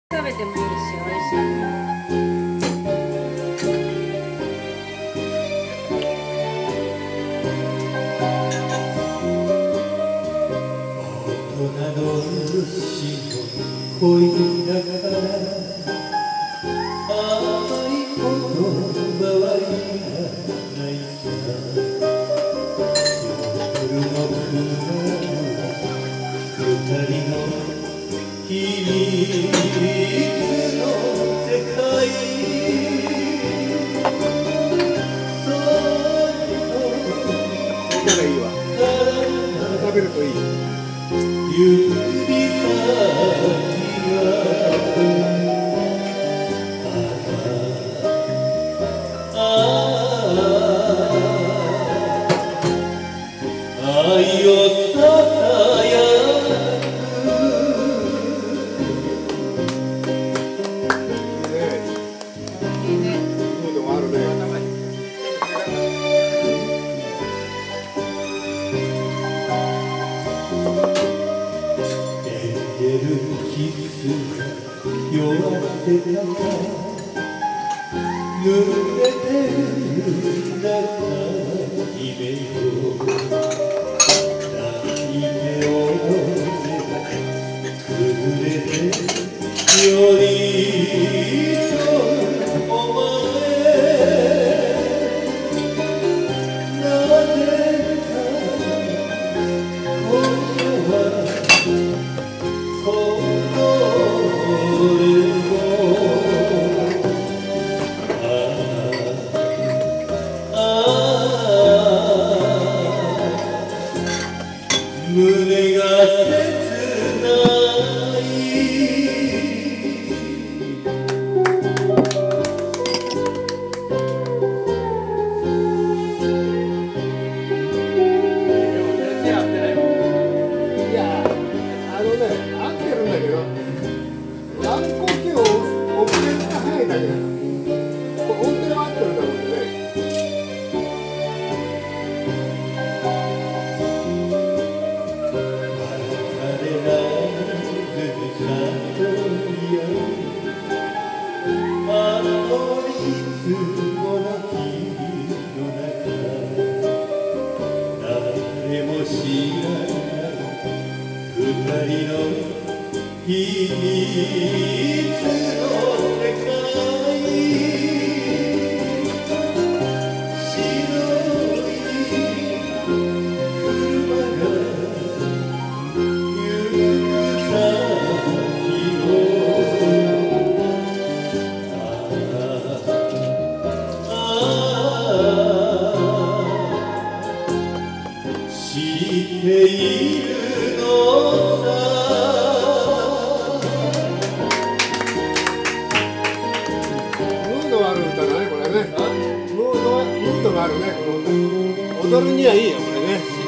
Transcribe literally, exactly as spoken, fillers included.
食べてもいいし、美味しい。 恋だから甘い言葉はいらないさ。夜の雲二人の秘密の世界。 みんながいいわ。食べるといい。 指先愛をささやく。 いいね。ムードもあるね。 エンジェルキス弱ってたか濡れてる中夢を抱いておれば崩れてより添うお前。なぜか今夜はこの俺をああ胸が切ない二人の秘密の世界。白い車が行く先をああ知っているのさ。 ムードある歌だね、これね。ムードは、ムードがあるね、この歌。踊るにはいいよ、これね。